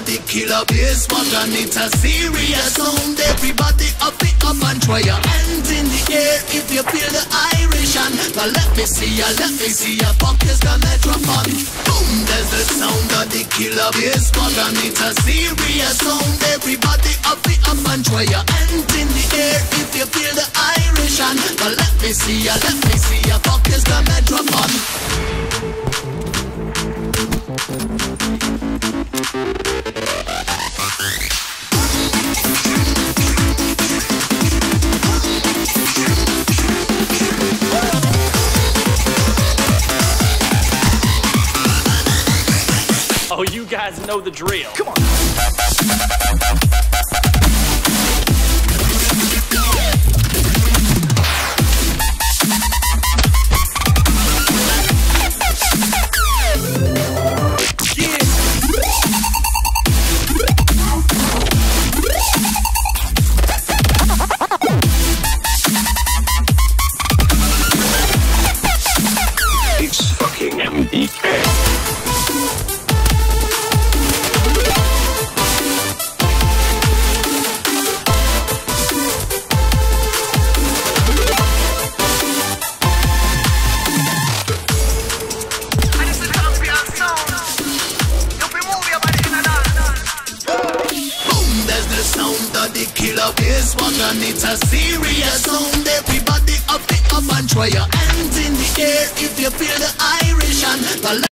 the killer bass wagon. It's a serious sound. Everybody up it up and try your hands in the air if you feel the Irish. And let me see ya pockets the metrophone. Boom, there's the sound of the killer bass wagon. It's a serious sound. Everybody up it up and try your hands in the air if you feel the Irish. And let me see ya pockets the metrophone. Oh, you guys know the drill. Come on. It's fucking MDK. The killer bass wagon, it's a serious sound. Everybody up it up and try your hands in the air if you feel the Irish. And